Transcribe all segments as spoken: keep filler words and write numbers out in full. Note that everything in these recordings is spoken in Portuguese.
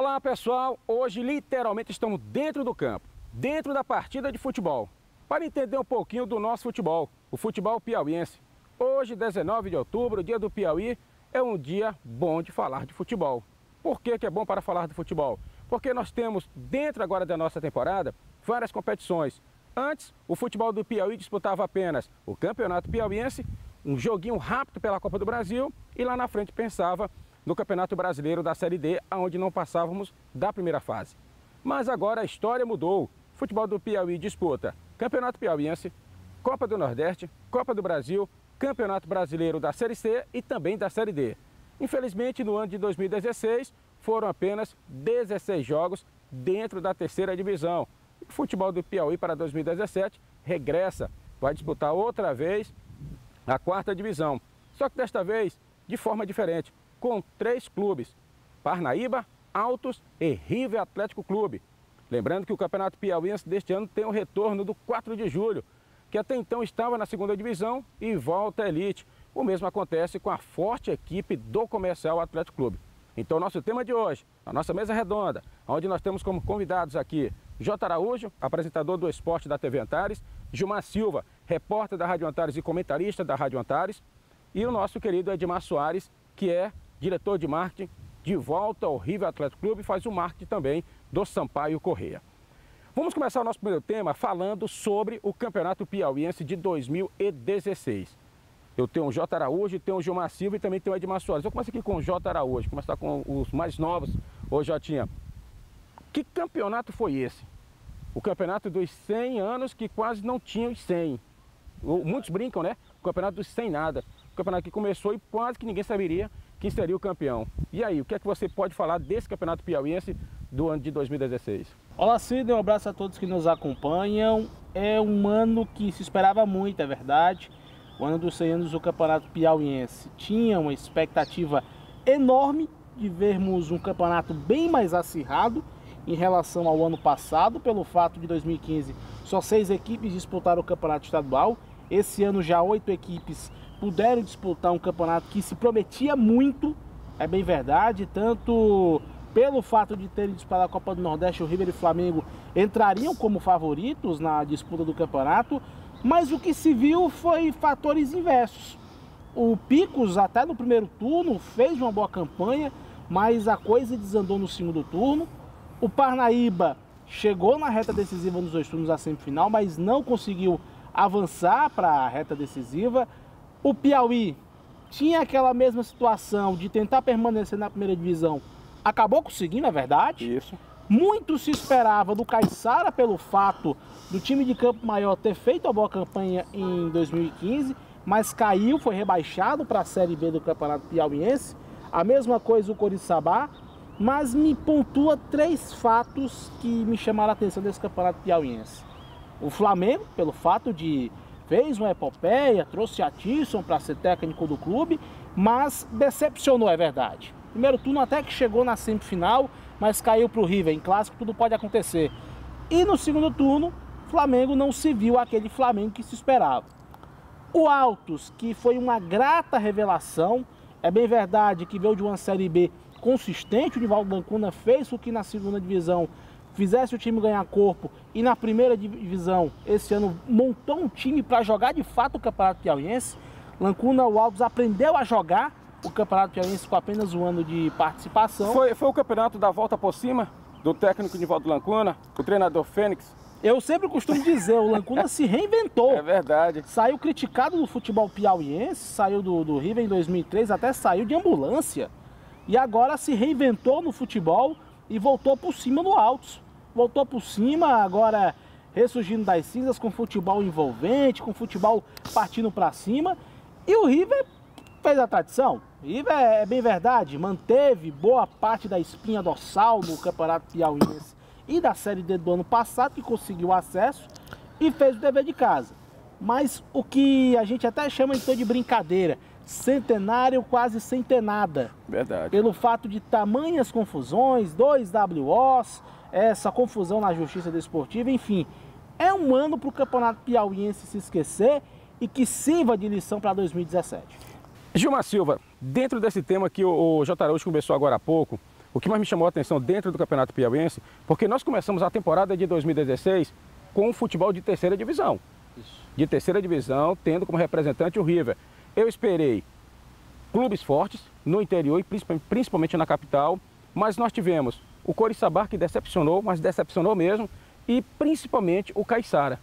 Olá pessoal, hoje literalmente estamos dentro do campo, dentro da partida de futebol, para entender um pouquinho do nosso futebol, o futebol piauiense. Hoje, dezenove de outubro, dia do Piauí, é um dia bom de falar de futebol. Por que que é bom para falar de futebol? Porque nós temos, dentro agora da nossa temporada, várias competições. Antes, o futebol do Piauí disputava apenas o Campeonato Piauiense, um joguinho rápido pela Copa do Brasil, e lá na frente pensava no Campeonato Brasileiro da Série D, onde não passávamos da primeira fase. Mas agora a história mudou. O futebol do Piauí disputa Campeonato Piauiense, Copa do Nordeste, Copa do Brasil, Campeonato Brasileiro da Série C e também da Série D. Infelizmente, no ano de dois mil e dezesseis, foram apenas dezesseis jogos dentro da terceira divisão. O futebol do Piauí para dois mil e dezessete regressa, vai disputar outra vez a quarta divisão. Só que desta vez de forma diferente, com três clubes, Parnaíba, Altos e River Atlético Clube. Lembrando que o Campeonato Piauiense deste ano tem o retorno do quatro de julho, que até então estava na segunda divisão e volta à elite. O mesmo acontece com a forte equipe do Comercial Atlético Clube. Então, nosso tema de hoje, a nossa mesa redonda, onde nós temos como convidados aqui J. Araújo, apresentador do esporte da T V Antares, Gilmar Silva, repórter da Rádio Antares e comentarista da Rádio Antares, e o nosso querido Edmar Soares, que é diretor de marketing, de volta ao River Atlético Clube, e faz o marketing também do Sampaio Corrêa. Vamos começar o nosso primeiro tema falando sobre o Campeonato Piauiense de dois mil e dezesseis. Eu tenho o J. Araújo, tenho o Gilmar Silva e também tenho o Edmar Soares. Eu começo aqui com o J. Araújo, começar com os mais novos. Ô, Jotinha, que campeonato foi esse? O campeonato dos cem anos que quase não tinha os cem. Muitos brincam, né? O campeonato dos cem nada. O campeonato que começou e quase que ninguém saberia quem seria o campeão. E aí, o que é que você pode falar desse campeonato piauiense do ano de dois mil e dezesseis? Olá, Sidney, um abraço a todos que nos acompanham. É um ano que se esperava muito, é verdade. O ano dos cem anos do campeonato piauiense tinha uma expectativa enorme de vermos um campeonato bem mais acirrado em relação ao ano passado, pelo fato de dois mil e quinze só seis equipes disputaram o campeonato estadual. Esse ano já oito equipes puderam disputar um campeonato que se prometia muito, é bem verdade, tanto pelo fato de terem disputado a Copa do Nordeste, o River e o Flamengo entrariam como favoritos na disputa do campeonato, mas o que se viu foi fatores inversos. O Picos, até no primeiro turno, fez uma boa campanha, mas a coisa desandou no segundo turno. O Parnaíba chegou na reta decisiva nos dois turnos da semifinal, mas não conseguiu avançar para a reta decisiva. O Piauí tinha aquela mesma situação de tentar permanecer na primeira divisão, acabou conseguindo, é verdade. Isso. Muito se esperava do Caiçara pelo fato do time de Campo Maior ter feito a boa campanha em dois mil e quinze, mas caiu, foi rebaixado para a Série B do Campeonato Piauiense. A mesma coisa o Coriçaba, mas me pontua três fatos que me chamaram a atenção desse Campeonato Piauiense. O Flamengo, pelo fato de fez uma epopeia, trouxe a Tisson para ser técnico do clube, mas decepcionou, é verdade. Primeiro turno até que chegou na semifinal, mas caiu para o River. Em clássico tudo pode acontecer. E no segundo turno, Flamengo não se viu aquele Flamengo que se esperava. O Altos, que foi uma grata revelação, é bem verdade que veio de uma Série B consistente. O Nivaldo Lancuna fez o que na segunda divisão fizesse o time ganhar corpo, e na primeira divisão, esse ano, montou um time para jogar de fato o Campeonato Piauiense. Lancuna, o Altos, aprendeu a jogar o Campeonato Piauiense com apenas um ano de participação. Foi, foi o campeonato da volta por cima do técnico Nivaldo Lancuna, o treinador Fênix. Eu sempre costumo dizer, o Lancuna se reinventou. É verdade. Saiu criticado do futebol piauiense, saiu do, do River em dois mil e três, até saiu de ambulância. E agora se reinventou no futebol e voltou por cima no Altos. Voltou por cima, agora ressurgindo das cinzas, com futebol envolvente, com futebol partindo para cima. E o River fez a tradição. O River, é bem verdade, manteve boa parte da espinha dorsal no Campeonato Piauiense e da Série D do ano passado, que conseguiu acesso e fez o dever de casa. Mas o que a gente até chama então de brincadeira, centenário quase sem ter nada. Verdade. Pelo fato de tamanhas confusões, dois W Os, essa confusão na justiça desportiva, enfim. É um ano para o Campeonato Piauiense se esquecer e que sirva de lição para dois mil e dezessete. Gilmar Silva, dentro desse tema que o J. Araújo começou agora há pouco, o que mais me chamou a atenção dentro do Campeonato Piauiense, porque nós começamos a temporada de dois mil e dezesseis com um futebol de terceira divisão. Isso. De terceira divisão, tendo como representante o River. Eu esperei clubes fortes no interior e principalmente na capital, mas nós tivemos o Coriçaba, que decepcionou, mas decepcionou mesmo, e principalmente o Caiçara.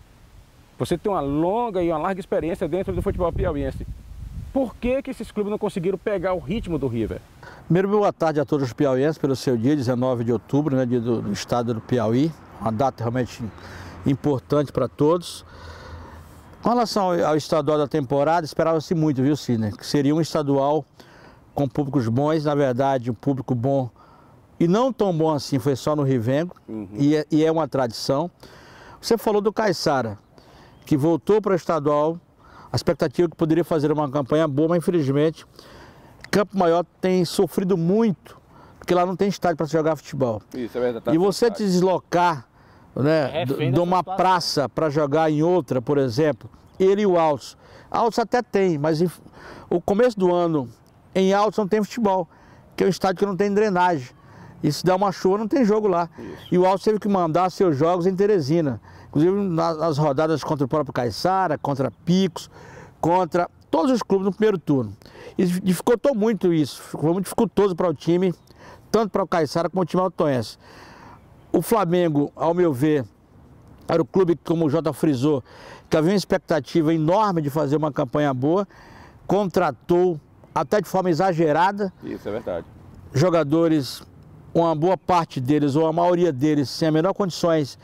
Você tem uma longa e uma larga experiência dentro do futebol piauiense. Por que que esses clubes não conseguiram pegar o ritmo do River? Primeiro, boa tarde a todos os piauienses pelo seu dia, dezenove de outubro, né, dia do, do estado do Piauí. Uma data realmente importante para todos. Com relação ao, ao estadual da temporada, esperava-se muito, viu, Sidney? Que seria um estadual com públicos bons, na verdade, um público bom e não tão bom assim, foi só no Rivengo, uhum. e, é, e é uma tradição. Você falou do Caiçara, que voltou para o estadual, a expectativa que poderia fazer uma campanha boa, mas infelizmente Campo Maior tem sofrido muito, porque lá não tem estádio para se jogar futebol. Isso, é verdade. E você te deslocar, né, de uma praça para jogar em outra, por exemplo, ele e o Altos. Altos até tem, mas em, o começo do ano em Altos não tem futebol, que é um estádio que não tem drenagem. E se dá uma chuva, não tem jogo lá. Isso. E o Altos teve que mandar seus jogos em Teresina. Inclusive nas rodadas contra o próprio Caiçara, contra Picos, contra todos os clubes no primeiro turno. E dificultou muito isso, ficou muito dificultoso para o time, tanto para o Caiçara como o time altoense. O Flamengo, ao meu ver, era o clube, como o Jota frisou, que havia uma expectativa enorme de fazer uma campanha boa, contratou até de forma exagerada. Isso é verdade. Jogadores, uma boa parte deles, ou a maioria deles, sem as menores condições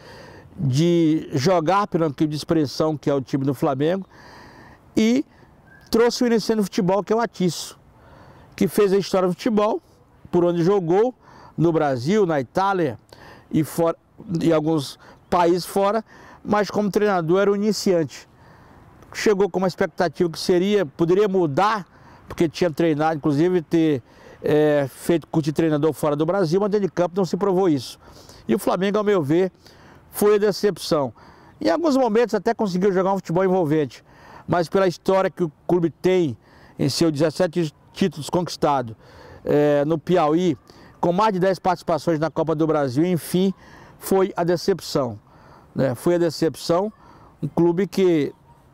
de jogar pela equipe de expressão que é o time do Flamengo, e trouxe o iniciante do futebol, que é o Atiço, que fez a história do futebol, por onde jogou, no Brasil, na Itália e fora, em alguns países fora, mas como treinador era um iniciante. Chegou com uma expectativa que seria, poderia mudar, porque tinha treinado, inclusive ter é, feito curso de treinador fora do Brasil, mas dentro de campo não se provou isso. E o Flamengo, ao meu ver, foi a decepção. Em alguns momentos até conseguiu jogar um futebol envolvente, mas pela história que o clube tem em seus dezessete títulos conquistados é, no Piauí, com mais de dez participações na Copa do Brasil, enfim, foi a decepção. Né? Foi a decepção, um clube que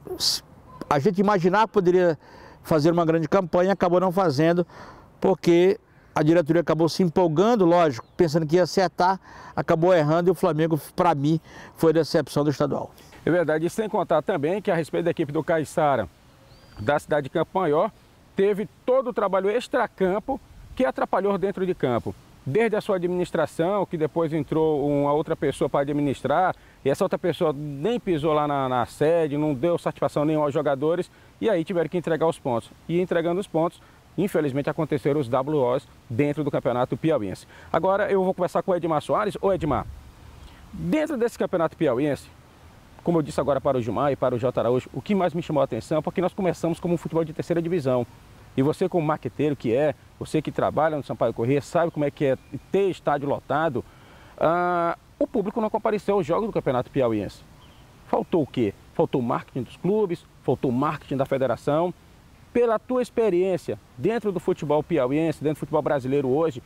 a gente imaginava que poderia fazer uma grande campanha, acabou não fazendo, porque a diretoria acabou se empolgando, lógico, pensando que ia acertar, acabou errando e o Flamengo, para mim, foi a decepção do estadual. É verdade, e sem contar também que a respeito da equipe do Caiçara, da cidade de Campo Maior, teve todo o trabalho extracampo que atrapalhou dentro de campo. Desde a sua administração, que depois entrou uma outra pessoa para administrar, e essa outra pessoa nem pisou lá na, na sede, não deu satisfação nenhuma aos jogadores, e aí tiveram que entregar os pontos. E entregando os pontos, infelizmente aconteceram os W Os dentro do Campeonato Piauiense. Agora eu vou conversar com o Edmar Soares. Ô Edmar, dentro desse Campeonato Piauiense, como eu disse agora para o Gilmar e para o J. Araújo, o que mais me chamou a atenção é porque nós começamos como um futebol de terceira divisão. E você, como marqueteiro que é, você que trabalha no Sampaio Corrêa, sabe como é que é ter estádio lotado. Ah, o público não compareceu aos jogos do Campeonato Piauiense. Faltou o quê? Faltou o marketing dos clubes, faltou o marketing da federação. Pela tua experiência dentro do futebol piauiense, dentro do futebol brasileiro hoje,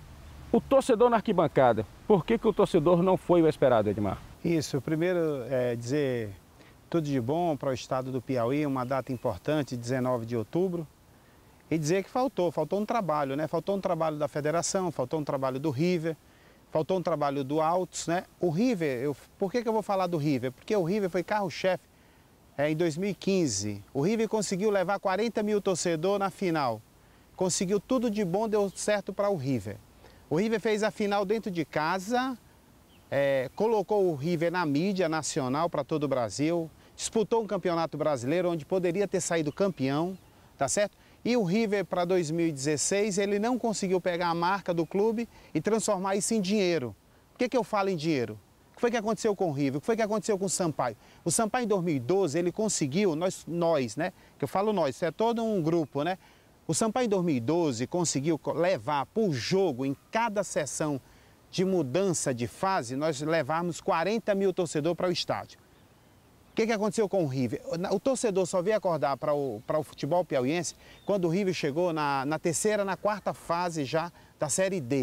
o torcedor na arquibancada, por que que o torcedor não foi o esperado, Edmar? Isso, primeiro é dizer tudo de bom para o estado do Piauí, uma data importante, dezenove de outubro, e dizer que faltou, faltou um trabalho, né? Faltou um trabalho da federação, faltou um trabalho do River, faltou um trabalho do Altos, né? O River, eu, por que que eu vou falar do River? Porque o River foi carro-chefe é, em dois mil e quinze. O River conseguiu levar quarenta mil torcedores na final. Conseguiu tudo de bom, deu certo para o River. O River fez a final dentro de casa, é, colocou o River na mídia nacional para todo o Brasil, disputou um campeonato brasileiro onde poderia ter saído campeão, tá certo? E o River, para dois mil e dezesseis, ele não conseguiu pegar a marca do clube e transformar isso em dinheiro. Por que que eu falo em dinheiro? O que foi que aconteceu com o River? O que foi que aconteceu com o Sampaio? O Sampaio, em dois mil e doze, ele conseguiu, nós, nós, né? Que eu falo nós, isso é todo um grupo, né? O Sampaio, em dois mil e doze, conseguiu levar por jogo, em cada sessão de mudança de fase, nós levarmos quarenta mil torcedores para o estádio. O que que aconteceu com o River? O torcedor só veio acordar para o, para o futebol piauiense quando o River chegou na, na terceira, na quarta fase já da Série D.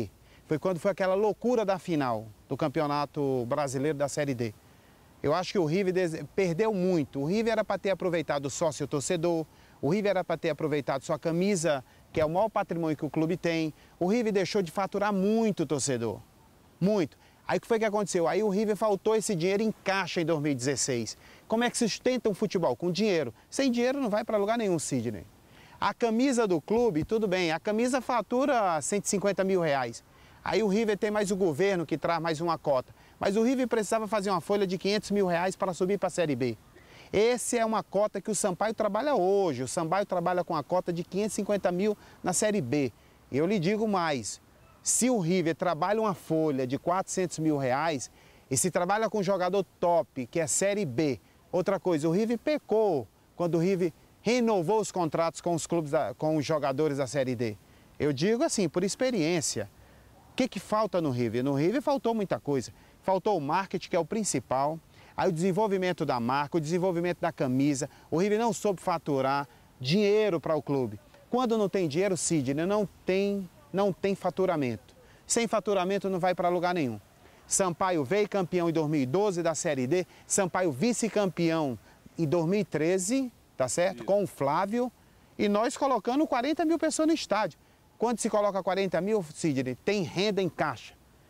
foi quando foi aquela loucura da final do Campeonato Brasileiro da Série D. Eu acho que o River perdeu muito. O River era para ter aproveitado o sócio-torcedor, o River era para ter aproveitado sua camisa, que é o maior patrimônio que o clube tem. O River deixou de faturar muito o torcedor, muito. Aí o que foi que aconteceu? Aí o River faltou esse dinheiro em caixa em dois mil e dezesseis. Como é que sustenta um futebol? Com dinheiro. Sem dinheiro não vai para lugar nenhum, Sidney. A camisa do clube, tudo bem, a camisa fatura cento e cinquenta mil reais. Aí o River tem mais o governo que traz mais uma cota. Mas o River precisava fazer uma folha de quinhentos mil reais para subir para a Série B. Essa é uma cota que o Sampaio trabalha hoje. O Sampaio trabalha com a cota de quinhentos e cinquenta mil na Série B. Eu lhe digo mais, se o River trabalha uma folha de quatrocentos mil reais, e se trabalha com um jogador top, que é Série B, outra coisa, o River pecou quando o River renovou os contratos com os clubes, da, com os jogadores da Série D. Eu digo assim, por experiência. O que, que falta no River? No River faltou muita coisa. Faltou o marketing, que é o principal, aí o desenvolvimento da marca, o desenvolvimento da camisa. O River não soube faturar dinheiro para o clube. Quando não tem dinheiro, Sidney, não tem, não tem faturamento. Sem faturamento não vai para lugar nenhum. Sampaio veio campeão em dois mil e doze da Série D, Sampaio vice-campeão em dois mil e treze, tá certo? Com o Flávio, e nós colocando quarenta mil pessoas no estádio. Quando se coloca quarenta mil, Sidney, tem renda em caixa.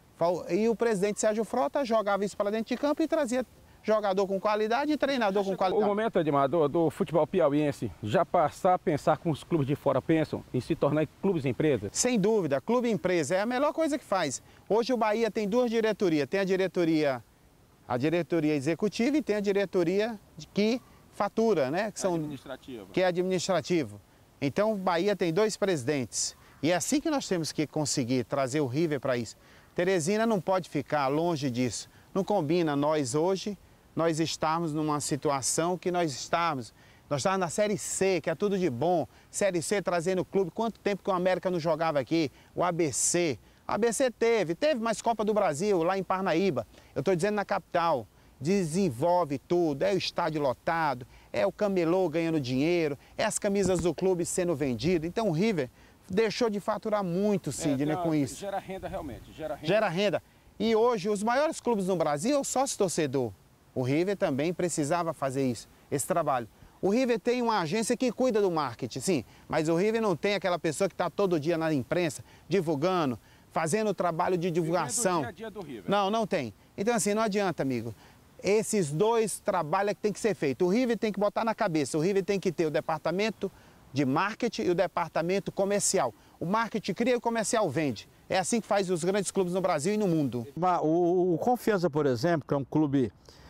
E o presidente Sérgio Frota jogava isso para dentro de campo e trazia jogador com qualidade e treinador com qualidade. O momento, Edmar, do, do futebol piauiense, já passar a pensar como os clubes de fora pensam, em se tornar clubes empresas? Sem dúvida, clube empresa é a melhor coisa que faz. Hoje o Bahia tem duas diretorias, tem a diretoria, a diretoria executiva e tem a diretoria que fatura, né? Que, são, administrativo. que é administrativo. Então o Bahia tem dois presidentes. E é assim que nós temos que conseguir trazer o River para isso. Teresina não pode ficar longe disso. Não combina nós hoje, nós estarmos numa situação que nós estamos. Nós estávamos na Série C, que é tudo de bom. Série C trazendo o clube. Quanto tempo que o América não jogava aqui? O A B C. O A B C teve, teve mais Copa do Brasil lá em Parnaíba. Eu estou dizendo na capital. Desenvolve tudo, é o estádio lotado, é o camelô ganhando dinheiro, é as camisas do clube sendo vendidas. Então o River deixou de faturar muito, Sidney, é, com isso. Gera renda realmente, gera renda. Gera renda. E hoje os maiores clubes no Brasil é o sócio-torcedor. O River também precisava fazer isso, esse trabalho. O River tem uma agência que cuida do marketing, sim, mas o River não tem aquela pessoa que está todo dia na imprensa, divulgando, fazendo o trabalho de divulgação. Dia a dia do River. Não, não tem. Então assim, não adianta, amigo. Esses dois trabalhos é que tem que ser feito. O River tem que botar na cabeça, o River tem que ter o departamento de marketing e o departamento comercial. O marketing cria e o comercial vende. É assim que faz os grandes clubes no Brasil e no mundo. O, o Confiança, por exemplo, que é um clube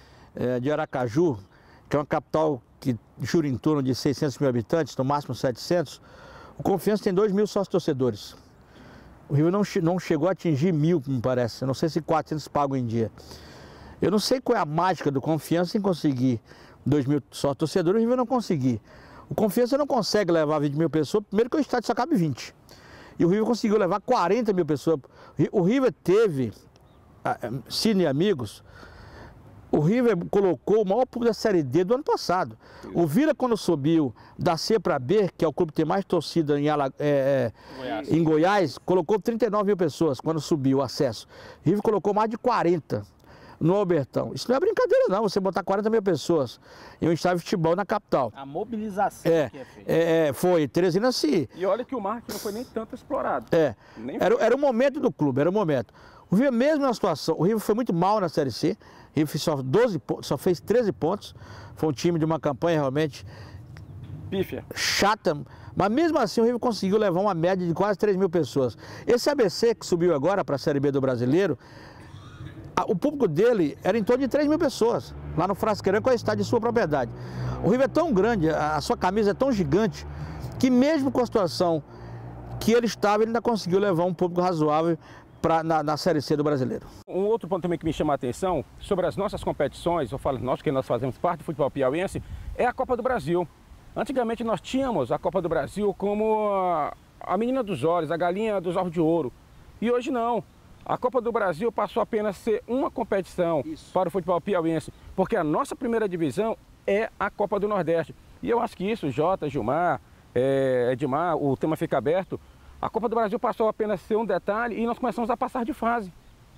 é, de Aracaju, que é uma capital que gira em torno de seiscentos mil habitantes, no máximo setecentos, o Confiança tem dois mil sócios torcedores. O River não, não chegou a atingir mil, me parece. Eu não sei se quatrocentos pagam em dia. Eu não sei qual é a mágica do Confiança em conseguir dois mil sócios torcedores, o River não conseguir. O Confiança não consegue levar vinte mil pessoas, primeiro que o estádio só cabe vinte. E o River conseguiu levar quarenta mil pessoas. O River teve, Cine e amigos, o River colocou o maior público da Série D do ano passado. O Vila, quando subiu da C para B, que é o clube que tem mais torcida em, Ala, é, Goiás. em Goiás, colocou trinta e nove mil pessoas quando subiu o acesso. O River colocou mais de quarenta no Albertão. Isso não é brincadeira não, você botar quarenta mil pessoas em um estádio de futebol na capital. A mobilização é, que é feita. É, foi, Teresina se... E olha que o marketing não foi nem tanto explorado. É, nem era, era o momento do clube, era o momento. O River mesmo na situação, o River foi muito mal na Série C, o River só, doze, só fez treze pontos, foi um time de uma campanha realmente... Pífia. Chata, mas mesmo assim o River conseguiu levar uma média de quase três mil pessoas. Esse A B C que subiu agora para a Série B do Brasileiro, o público dele era em torno de três mil pessoas, lá no Frasqueirão, que é o estádio de sua propriedade. O River é tão grande, a sua camisa é tão gigante, que mesmo com a situação que ele estava, ele ainda conseguiu levar um público razoável pra, na, na Série C do Brasileiro. Um outro ponto também que me chama a atenção, sobre as nossas competições, eu falo nós, que nós fazemos parte do futebol piauiense, é a Copa do Brasil. Antigamente nós tínhamos a Copa do Brasil como a, a menina dos olhos, a galinha dos ovos de ouro, e hoje não. A Copa do Brasil passou apenas a ser uma competição Isso. para o futebol piauiense, porque a nossa primeira divisão é a Copa do Nordeste. E eu acho que isso, Jota, Gilmar, é, Edmar, o tema fica aberto. A Copa do Brasil passou apenas a ser um detalhe e nós começamos a passar de fase.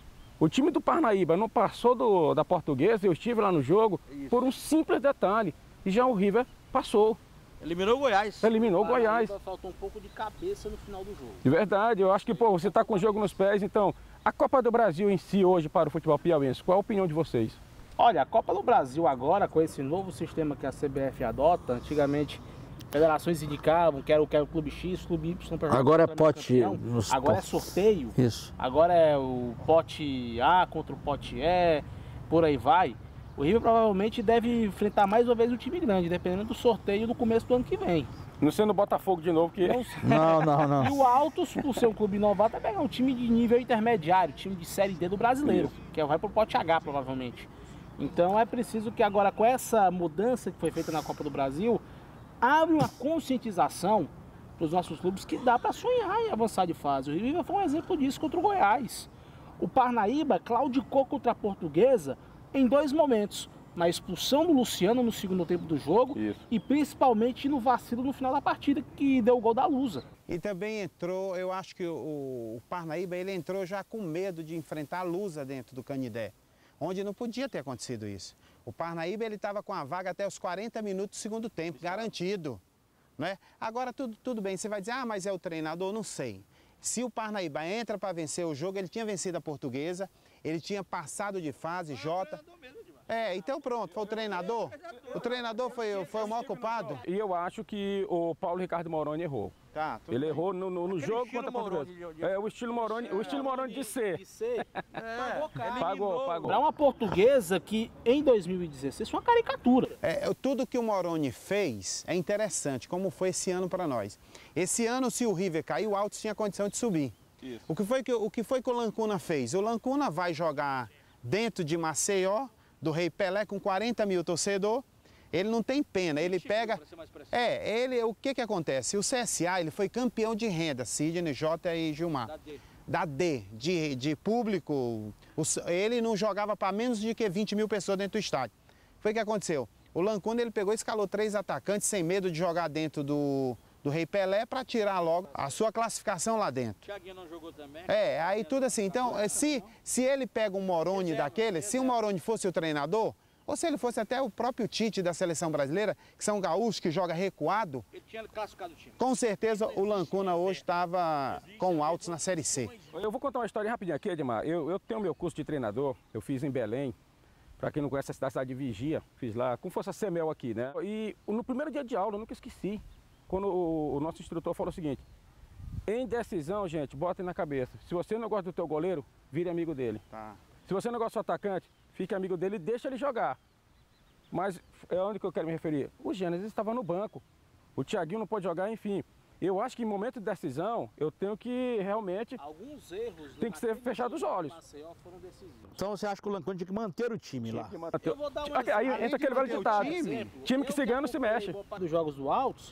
O time do Parnaíba não passou do, da Portuguesa, eu estive lá no jogo, Isso. por um simples detalhe. E já o River passou. Eliminou o Goiás. Eliminou o Goiás. Faltou um pouco de cabeça no final do jogo. De verdade, eu acho que pô, você está com o jogo nos pés, então a Copa do Brasil em si hoje para o futebol piauiense, qual a opinião de vocês? Olha, a Copa do Brasil agora, com esse novo sistema que a C B F adota, antigamente federações indicavam que era o, que era o Clube X, Clube Y para jogar. Agora é pote. Agora é sorteio. Isso. Agora é o pote A contra o pote E, por aí vai. O River provavelmente deve enfrentar mais uma vez o time grande, dependendo do sorteio no começo do ano que vem. Não sendo o Botafogo de novo, que... Não, não, não. E o Altos, por ser um clube novato, vai pegar um time de nível intermediário, time de Série D do brasileiro, Isso. que vai pro pote H, provavelmente. Então é preciso que agora, com essa mudança que foi feita na Copa do Brasil, abre uma conscientização para os nossos clubes que dá para sonhar em avançar de fase. O River foi um exemplo disso contra o Goiás. O Parnaíba claudicou contra a Portuguesa em dois momentos, na expulsão do Luciano no segundo tempo do jogo Isso. e principalmente no vacilo no final da partida que deu o gol da Lusa. E também entrou, eu acho que o, o Parnaíba ele entrou já com medo de enfrentar a Lusa dentro do Canidé, onde não podia ter acontecido isso. O Parnaíba ele estava com a vaga até os quarenta minutos do segundo tempo, garantido. Né? Agora tudo, tudo bem, você vai dizer, ah, mas é o treinador, não sei. Se o Parnaíba entra para vencer o jogo, ele tinha vencido a Portuguesa, ele tinha passado de fase, Jota. É, então pronto, foi o treinador. O treinador foi, foi o maior culpado. E eu acho que o Paulo Ricardo Moroni errou. Tá, ele bem. errou no, no, no jogo contra a Portuguesa. É, o estilo Moroni, o estilo Moroni de ser. De ser. É, pagou, cara. Pagou, pagou. Para uma Portuguesa que em dois mil e dezesseis foi uma caricatura. É, tudo que o Moroni fez é interessante, como foi esse ano para nós. Esse ano, se o River cair, o Altos tinha condição de subir. Isso. O que foi que o que foi que o Lancuna fez? O Lancuna vai jogar dentro de Maceió, do Rei Pelé, com quarenta mil torcedores. Ele não tem pena, ele pega... É, ele, o que que acontece? O C S A, ele foi campeão de renda, Sidney, Jota e Gilmar. Da D. Da D, de, de público. O, ele não jogava para menos de que vinte mil pessoas dentro do estádio. Foi o que aconteceu? O Lancuna, ele pegou e escalou três atacantes sem medo de jogar dentro do... do Rei Pelé para tirar logo a sua classificação lá dentro. Thiaguinho não jogou também? É, aí tudo assim. Então, se, se ele pega um Moroni daquele, se o Moroni fosse o treinador, ou se ele fosse até o próprio Tite da seleção brasileira, que são gaúchos que joga recuado, ele tinha classificado o time. Com certeza o Lancuna hoje estava com o Altos na Série C. Eu vou contar uma história rapidinho aqui, Edmar. Eu, eu tenho meu curso de treinador, eu fiz em Belém. Para quem não conhece a cidade, a cidade de Vigia, fiz lá, como fosse a Semel aqui, né? E no primeiro dia de aula, eu nunca esqueci. Quando o, o nosso instrutor falou o seguinte: em decisão, gente, botem na cabeça, se você não gosta do teu goleiro, vire amigo dele. Tá. Se você não gosta do seu atacante, fique amigo dele e deixa ele jogar. Mas é onde que eu quero me referir. O Gênesis estava no banco, o Thiaguinho não pode jogar, enfim. Eu acho que em momento de decisão, eu tenho que realmente... Alguns erros... Tem que ser fechado os olhos. Foram decisivos. Então você acha que o Lancuna tinha que manter o time lá? Eu vou dar uma... Aí entra aquele velho ditado. Time, time que se ganha não se mexe. Dos jogos do Altos,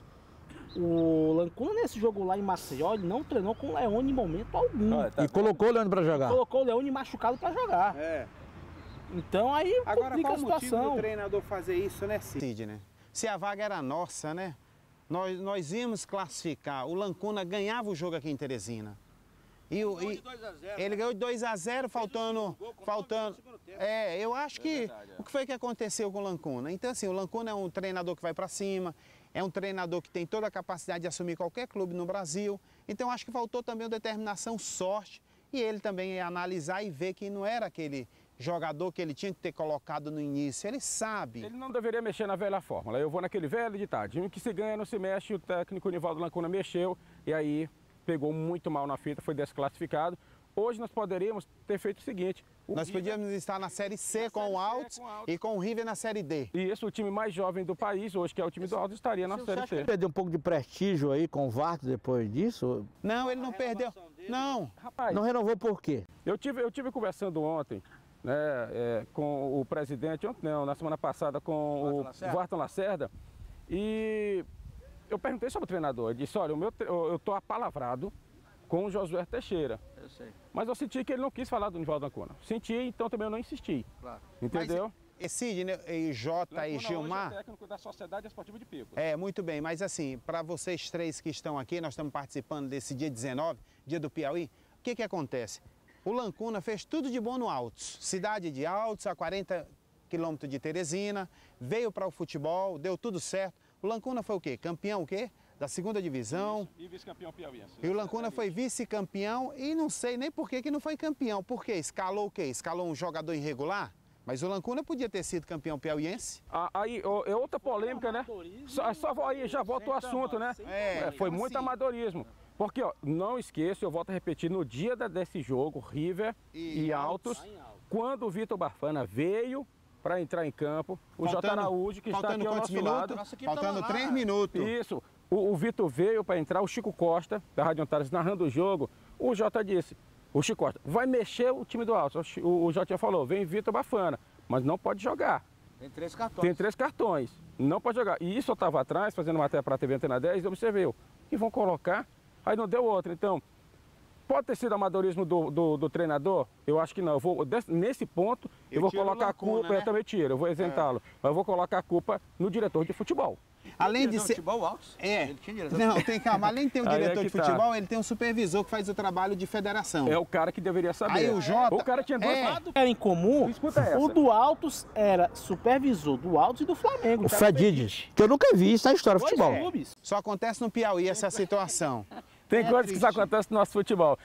o Lancuna nesse jogo lá em Maceió, ele não treinou com o Leone em momento algum. Ah, tá e colocou o Leone para jogar? Colocou o Leone machucado para jogar. É. Então aí Agora, complica qual a situação. O motivo do treinador fazer isso, né, Cid, né? Se a vaga era nossa, né? Nós, nós íamos classificar. O Lancuna ganhava o jogo aqui em Teresina. E o, e ele ganhou de dois a zero, faltando... faltando é, eu acho que... É verdade, é. O que foi que aconteceu com o Lancuna? Então, assim, o Lancuna é um treinador que vai para cima, é um treinador que tem toda a capacidade de assumir qualquer clube no Brasil. Então, acho que faltou também determinação, sorte, e ele também analisar e ver que não era aquele jogador que ele tinha que ter colocado no início. Ele sabe. Ele não deveria mexer na velha fórmula. Eu vou naquele velho ditado. Time que se ganha não se mexe. O técnico Nivaldo Lancuna mexeu e aí pegou muito mal na fita, foi desclassificado. Hoje nós poderíamos ter feito o seguinte. O nós River, podíamos estar na Série C na com série o Altos e com o River na Série D. E esse, o time mais jovem do país, hoje, que é o time do Altos, estaria na Série C. Ele perdeu um pouco de prestígio aí com o Vartos depois disso? Não, ele não perdeu. Não. Rapaz, não renovou por quê? Eu tive, eu tive conversando ontem, né, é, com o presidente, ontem não, na semana passada com o Varton Lacerda, e eu perguntei sobre o treinador. Ele disse: olha, o meu, eu estou apalavrado com o Josué Teixeira. Eu sei. Mas eu senti que ele não quis falar do Nivaldo Lancuna. Senti, então também eu não insisti. Claro. Entendeu? Mas, E Sidney, e Jota e Gilmar... Hoje é técnico da Sociedade Esportiva de Picos. É, muito bem, mas assim, para vocês três que estão aqui, nós estamos participando desse dia dezenove, dia do Piauí, o que que acontece? O Lancuna fez tudo de bom no Altos, cidade de Altos, a quarenta quilômetros de Teresina, veio para o futebol, deu tudo certo. O Lancuna foi o quê? Campeão o quê? Da segunda divisão. Isso, e vice-campeão piauiense. E o Lancuna foi vice-campeão e não sei nem por que que não foi campeão. Por quê? Escalou o quê? Escalou um jogador irregular? Mas o Lancuna podia ter sido campeão piauiense. Ah, aí ó, é outra polêmica, né? Só, só aí já volta o assunto, né? É, É, foi assim. muito amadorismo. Porque, ó, não esqueça, eu volto a repetir, no dia da- desse jogo, River E e, Altos, Altos. quando o Vitor Bafana veio para entrar em campo, o J. Faltando- Araújo, que está faltando aqui ao quantos nosso minutos? lado. Faltando três minutos. Isso. O, o Vitor veio para entrar, o Chico Costa, da Rádio Antares, narrando o jogo. O Jota disse, o Chico Costa, vai mexer o time do Altos. O, Chi- o, o Jota falou, vem Vitor Bafana, mas não pode jogar. Tem três cartões. Tem três cartões, não pode jogar. E isso eu estava atrás, fazendo matéria para a T V Antena dez, e observei, que vão colocar, aí não deu outra. Então, pode ter sido amadorismo do, do, do treinador? Eu acho que não. Eu vou, des- nesse ponto, eu, Eu vou tiro o colocar a Lancuna, culpa, né? eu também tiro, eu vou isentá-lo. Mas eu vou colocar a culpa no diretor de futebol. Além de ser... Futebol Altos? É, Ele tinha diretor. não, tem calma. Além de ter um Aí é diretor que de tá. futebol, ele tem um supervisor que faz o trabalho de federação. É o cara que deveria saber. Aí o Jota- O cara tinha duas... É. Era em comum, Escuta essa. o do Altos era supervisor do Altos e do Flamengo. O Fedides, que eu nunca vi isso na história do Dois futebol. clubes. Só acontece no Piauí essa situação. Tem É coisas que triste. só acontecem no nosso futebol.